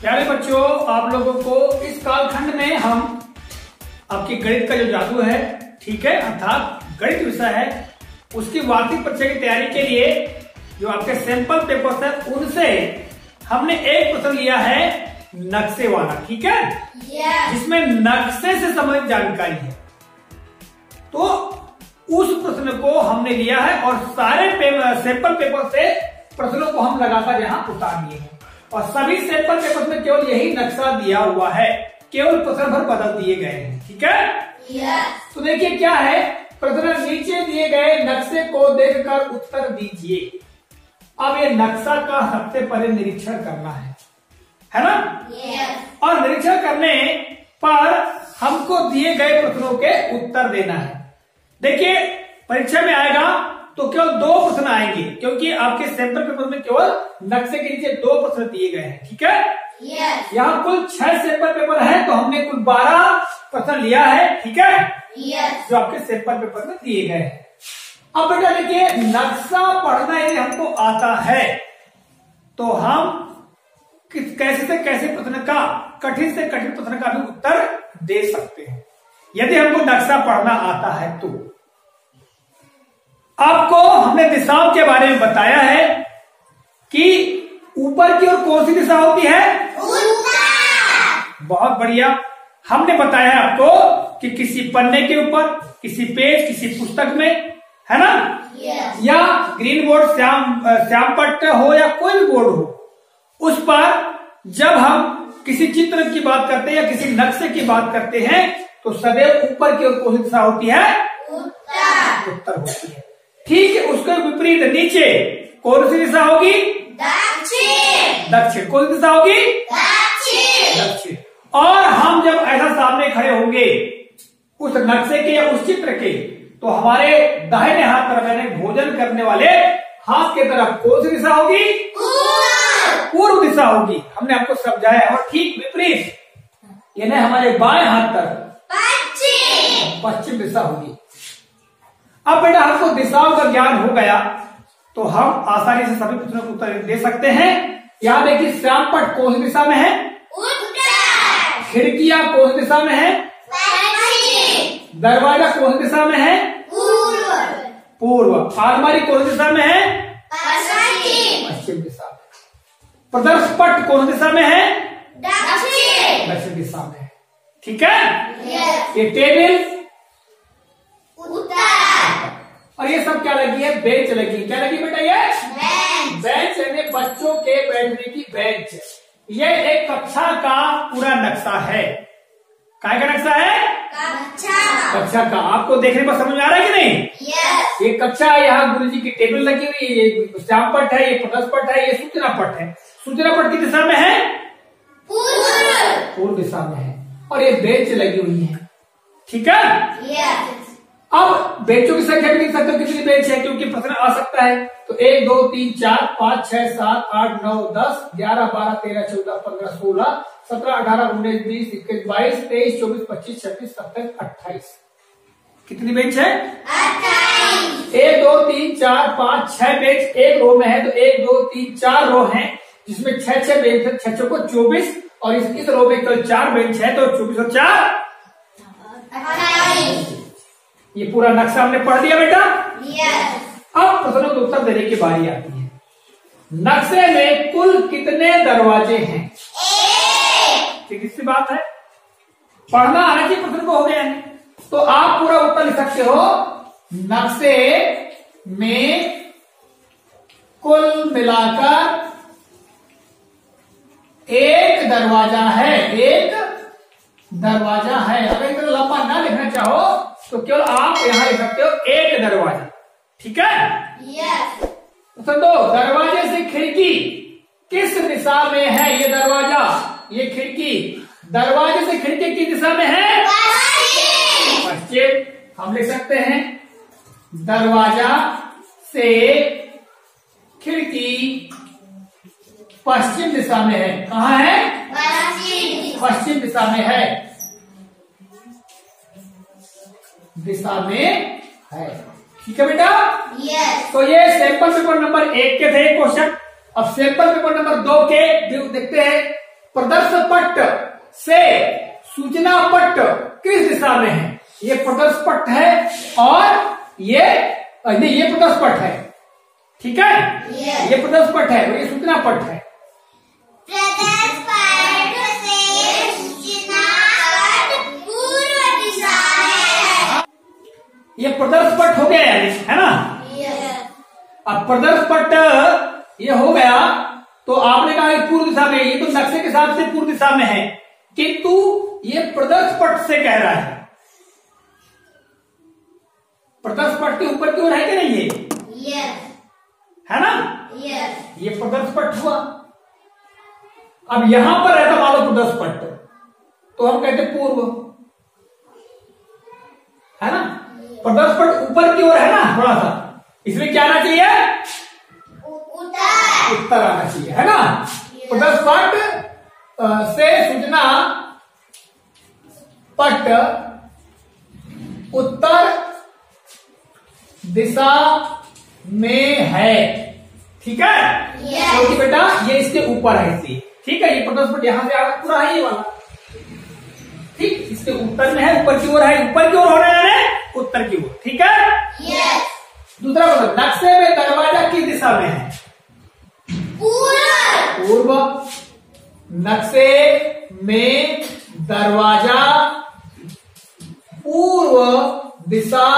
प्यारे बच्चों, आप लोगों को इस कालखंड में हम आपके गणित का जो जादू है, ठीक है, अर्थात गणित विषय है, उसकी वार्षिक परीक्षा की तैयारी के लिए जो आपके सैंपल पेपर्स है उनसे हमने एक प्रश्न लिया है नक्शे वाला, ठीक है, जिसमें नक्शे से संबंधित जानकारी है। तो उस प्रश्न को हमने लिया है और सारे सैंपल पेपर से प्रश्नों को हम लगातार यहाँ उतार दिए हैं और सभी सैंपल पेपर में केवल यही नक्शा दिया हुआ है, केवल प्रश्न भर बदल दिए गए हैं, ठीक है। तो देखिए क्या है प्रश्न, नीचे दिए गए नक्शे को देखकर उत्तर दीजिए। अब ये नक्शा का सबसे पहले निरीक्षण करना है ना? और निरीक्षण करने पर हमको दिए गए प्रश्नों के उत्तर देना है। देखिए परीक्षा में आएगा तो केवल 2 प्रश्न आएंगे, क्योंकि आपके सैंपल पेपर में केवल नक्शे के नीचे 2 प्रश्न दिए गए हैं, ठीक है। यहाँ कुल 6 सैंपल पेपर है, तो हमने कुल 12 प्रश्न लिया है, ठीक है, जो आपके सैंपल पेपर में दिए गए हैं। अब बेटा देखिए, नक्शा पढ़ना यदि हमको आता है तो हम कैसे से कैसे प्रश्न का, कठिन से कठिन प्रश्न का भी उत्तर दे सकते हैं, यदि हमको नक्शा पढ़ना आता है तो। आपको हमने दिशाओं के बारे में बताया है कि ऊपर की ओर कौन सी दिशा होती है? उत्तर। बहुत बढ़िया। हमने बताया है आपको कि किसी पन्ने के ऊपर, किसी पेज, किसी पुस्तक में, है ना, या ग्रीन बोर्ड, श्याम पट्ट हो या कोई भी बोर्ड हो, उस पर जब हम किसी चित्र की बात करते हैं या किसी नक्शे की बात करते हैं तो सदैव ऊपर की ओर कौन सी दिशा होती है? उत्तर। उत्तर होती है, ठीक है। उसके विपरीत नीचे कौन सी दिशा होगी? दक्षिण। दक्षिण। कौन सी दिशा होगी? दक्षिण। दक्षिण। और हम जब ऐसा सामने खड़े होंगे उस नक्शे के या उस चित्र के, तो हमारे दाहिने हाथ तरफ यानी भोजन करने वाले हाथ के तरफ कौन सी दिशा होगी? पूर्व दिशा होगी। हमने आपको समझाया। और ठीक विपरीत यानी हमारे बाएं हाथ तरफ पश्चिम दिशा होगी। अब बेटा हमको दिशाओं का ज्ञान हो गया तो हम आसानी से सभी प्रश्नों को उत्तर दे सकते हैं। यहाँ देखिए, श्याम पट्ट कौन सी दिशा में है? उत्तर। खिड़कियां कौन सी दिशा में है? पश्चिम। दरवाजा कौन सी दिशा में है? पूर्व। पूर्व। अलमारी कौन सी दिशा में है? पश्चिम। पश्चिम दिशा में। प्रदर्श पट्ट कौन सी दिशा में है? दक्षिण। दक्षिण दिशा में है, ठीक है। ये टेबल और ये सब क्या लगी है? बेंच लगी। क्या लगी बेटा? ये बेंच यानी बच्चों के बैठने की बेंच। ये एक कक्षा का पूरा नक्शा है। काय का नक्शा है? कक्षा का। आपको देखने पर समझ में आ रहा है कि नहीं? ये कक्षा है, यहाँ गुरु जी की टेबल लगी हुई है, ये श्याम पट्ट है, ये प्रदर्श पट्ट है, ये सूचना पट्ट है। सूचना पट्ट की दिशा में है? पूर्व दिशा में है। और ये बेंच लगी हुई है, ठीक है। अब बेंचों की संख्या भी लिख सकते हो कितनी बेंच है, क्योंकि प्रश्न आ सकता है। तो 1 2 3 4 5 6 7 8 9 10 11 12 13 14 15 16 17 18 19 20 21 22 23 24 25 26 27 28। कितनी बेंच है? 28। 1 2 3 4 5 6 बेंच एक रो में है, तो 1 2 3 4 रो है, जिसमें 6 बेंच है, 6 को 24, और इस रो में कल 4 बेंच है, तो 24 और 4 28। ये पूरा नक्शा हमने पढ़ दिया बेटा। अब प्रश्नों के उत्तर देने की बारी आती है। नक्शे में कुल कितने दरवाजे हैं? ठीक सी बात है, पढ़ना आना चाहिए प्रश्न को, हो गया है। तो आप पूरा उत्तर लिख सकते हो, नक्शे में कुल मिलाकर 1 दरवाजा है। 1 दरवाजा है। अगर इतना लंबा ना लिखना चाहो तो केवल आप यहां लिख सकते हो 1 दरवाजा, ठीक है। तो दरवाजे से खिड़की किस दिशा में है? ये दरवाजा, ये खिड़की, दरवाजे से खिड़की किस दिशा में है? पश्चिम। हम लिख सकते हैं दरवाजा से खिड़की पश्चिम दिशा में है। कहाँ है? पश्चिम दिशा में है, दिशा में है, ठीक है बेटा। तो ये सैंपल पेपर नंबर 1 के थे क्वेश्चन। अब सैंपल पेपर नंबर 2 के देखते हैं। प्रदर्श पट्ट से सूचना पट्ट किस दिशा में है? ये प्रदर्श पट्ट है और ये प्रदर्श पट्ट है, ठीक है। ये प्रदर्श पट्ट है और ये सूचना पट्ट है। प्रदर्श पट्ट से सूचना पट्ट पूर्व दिशा में। ये प्रदर्श पट्ट हो गया यानी, है ना। अब प्रदर्श पट्ट ये हो गया तो आपने कहा पूर्व दिशा में, ये तो नक्शे के हिसाब से पूर्व दिशा में है, किंतु ये प्रदर्श पट्ट से कह रहा है। प्रदर्श पट्ट के ऊपर की ओर है कि नहीं ये? है ना। ये प्रदर्श पट्ट हुआ। अब यहां पर रहता मान लो प्रदर्श पट्ट, तो हम कहते पूर्व, है ना। प्रदर्श पट्ट ऊपर की ओर है ना थोड़ा सा, इसमें क्या आना चाहिए? उत्तर आना चाहिए, है ना। प्रदर्श पट्ट से सूचना पट्ट उत्तर दिशा में है, ठीक है। क्योंकि बेटा ये इसके ऊपर है, इसी, ठीक है। ये प्रदर्श पट्ट यहां से आगे पूरा है ये वाला, ठीक, इसके उत्तर में है, ऊपर की ओर है, ऊपर की ओर होना है उत्तर की ओर, ठीक है। दूसरा मतलब नक्शे में दरवाजा किस दिशा में है? पूर्व। नक्शे में दरवाजा पूर्व दिशा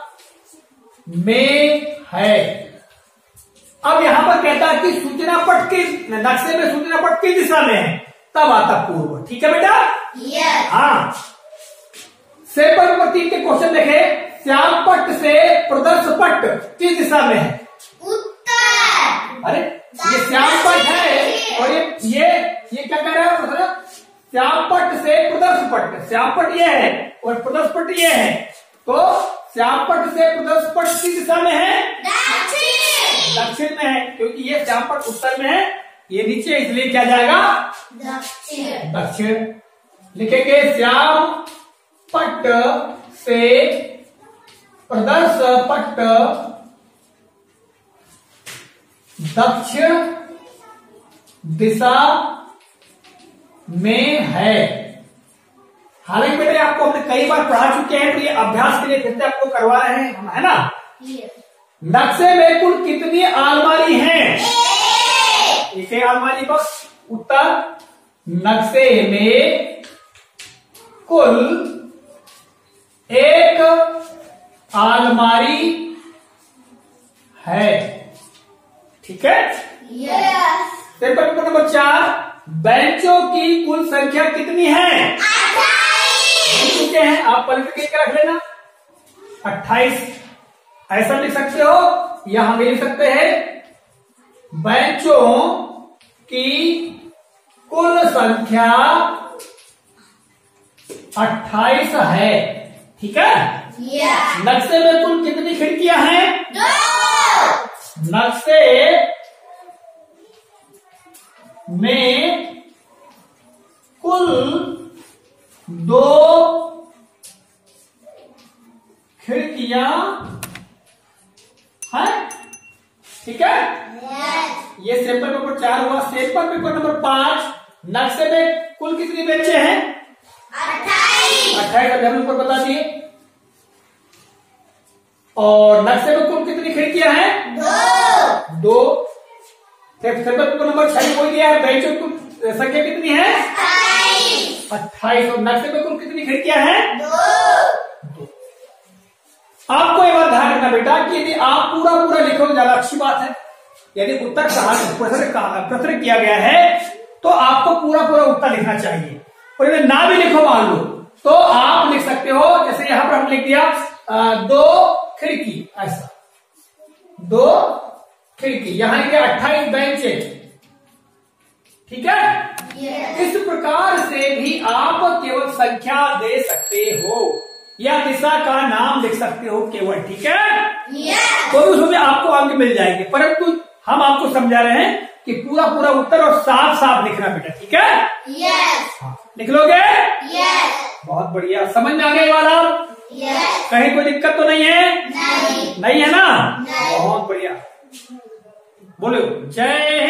में है। अब यहां पर कहता है कि सूचना पट्ट किस नक्शे में सूचना पट्ट किस दिशा में है, तब आता पूर्व, ठीक है बेटा। हाँ, सैंपल नंबर 3 के क्वेश्चन देखे। श्याम पट्ट से प्रदर्श पट्ट किस दिशा में है? उत्तर। अरे ये श्याम पट्ट है और ये क्या कह रहा है मतलब? श्याम पट्ट से प्रदर्श पट्ट, श्याम पट्ट ये है और प्रदर्श पट्ट ये है, तो श्याम पट्ट से प्रदर्श पट्ट किस दिशा में है? दक्षिण में है, क्योंकि ये श्याम पट्ट उत्तर में है, ये नीचे, इसलिए क्या जाएगा? दक्षिण। लिखेंगे श्याम पट्ट से प्रदर्श पट्ट दक्षिण दिशा में है। हालांकि बेटे आपको हमने कई बार पढ़ा चुके हैं, तो ये अभ्यास के लिए फिर से आपको करवा रहे हैं हम, है ना। नक्शे में कुल कितनी अलमारी हैं? एक अलमारी बस। उत्तर, नक्शे में कुल एक अलमारी है, ठीक है। पेपर नंबर 4, बेंचों की कुल संख्या कितनी है? 28 चुके हैं, आप पलट के रख लेना। 28 ऐसा लिख सकते हो, या हम लिख सकते हैं बेंचों की कुल संख्या 28 है, ठीक है। नक्शे में कुल कितनी खिड़कियां हैं? 2। नक्शे में कुल 2 खिड़कियां हैं, ठीक है। ये सैंपल पेपर 4 हुआ। सैंपल पेपर नंबर 5, नक्शे में कुल कितनी बेंचें हैं? 28 अभी हम ऊपर बता दिए। और नक्शे में कुल कितनी खिड़कियां हैं? 2। सैंपल पेपर नंबर 6 बोल दिया है, बेंचों की कुल संख्या कितनी है? 28। और नक्शे में कुल कितनी खिड़कियां हैं? 2। आपको एक बात ध्यान रखना बेटा कि यदि आप पूरा लिखोगे ज्यादा अच्छी बात है। यदि उत्तर प्रश्न किया गया है तो आपको पूरा उत्तर लिखना चाहिए, और यदि ना भी लिखो मान लो तो आप लिख सकते हो, जैसे यहां पर हम लिख दिया 2 खिड़की, ऐसा 2 खिड़की, यहां के 28 बेंचे, ठीक है। इस प्रकार से भी आप केवल संख्या दे सकते हो या दिशा का नाम लिख सकते हो केवल, ठीक है। तो उसमें आपको अंक मिल जाएंगे, परंतु हम आपको समझा रहे हैं कि पूरा उत्तर और साफ लिखना बेटा, ठीक है। हाँ, लिख लोगे? बहुत बढ़िया, समझ में आ गया वाला? कहीं कोई दिक्कत तो नहीं है? नहीं है ना? बहुत बढ़िया, बोलो जय